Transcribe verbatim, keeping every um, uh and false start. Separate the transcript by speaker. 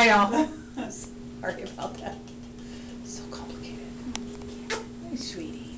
Speaker 1: know. Sorry about that. So complicated.
Speaker 2: Hey, sweetie.